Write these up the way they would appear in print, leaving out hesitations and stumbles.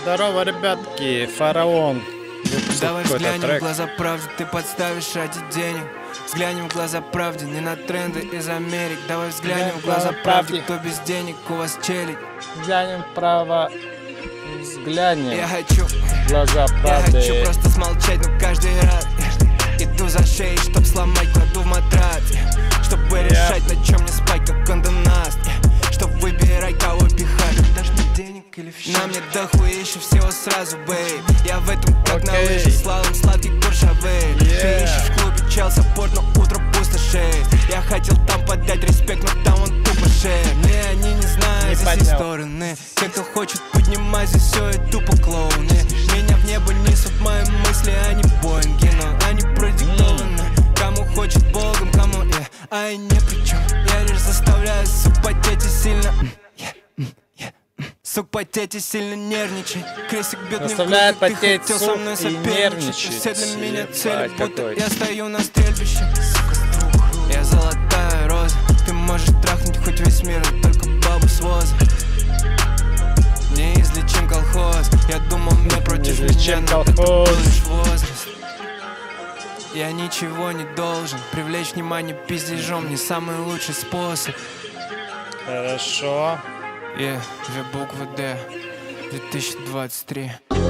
Здорово, ребятки, Фараон. Давай взглянем в глаза правде, ты подставишь ради денег. Взглянем в глаза правде, не на тренды из Америк. Давай взглянем в глаза правде, кто без денег, у вас челядь. Взглянем вправо, взглянем Я хочу, в глаза правды. я хочу просто смолчать, но каждый раз иду за шеей, чтоб сломать, кладу в матрац. Чтобы решать, на чем мне спать, как кондонаст. Чтоб выбирать, кого пихать. Дашь мне денег или в счет? На мне дохуища всего сразу, бейб. Я в этом как на лыжах, слалом сладкий куршавей. Ты ищешь в клубе чел, саппорт, но утро пустошей. Я хотел там подать респект, но там он тупо шея. Не, они не знают здесь стороны. Те, кто хочет поднимать здесь все, и тупо клоуны. Меня в небо несут мои мысли, а не боинги, но они продиктованы. Кому хочет Богом, кому а я ни при чем. Я лишь заставляю, сук, потеть и сильно сук, потеть и сильно нервничать. Крестик бьет мне в грудь, ты хотел со мной соперничать. Все для меня цели, будто я стою на стрельбище. Я золотая роза, ты можешь трахнуть хоть весь мир, но только бабу с воза. Неизлечим колхоз, я думал, мне против меня, но это был лишь возраст. Я ничего не должен, привлечь внимание пиздежом не самый лучший способ. Хорошо. Две буквы Д, 2023.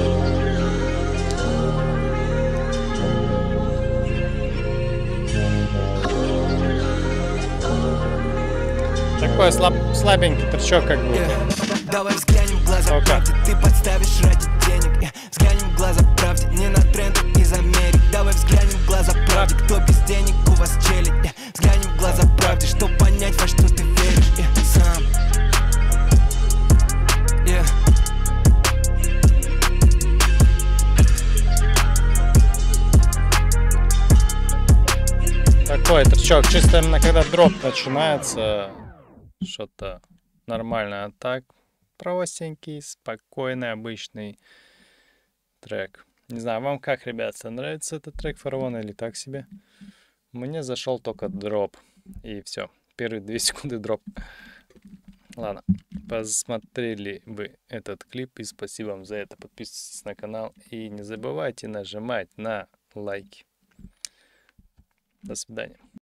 Такой слабенький тречок как бы. Давай взглянем в глаза правде, ты подставишь ради денег. Взглянем в глаза правде, не на тренды из Америк. Давай взглянем в глаза правде, кто без денег, у вас челядь. Взглянем в глаза правде, чтоб понять, во что ты веришь. Сам. Такой тречок, чисто именно когда дроп начинается, что-то нормально, а так простенький, спокойный, обычный трек. Не знаю, вам как, ребята, нравится этот трек Фараона или так себе? Мне зашел только дроп, и все, первые 2 секунды дроп. Ладно, посмотрели вы этот клип, и спасибо вам за это. Подписывайтесь на канал и не забывайте нажимать на лайки. До свидания.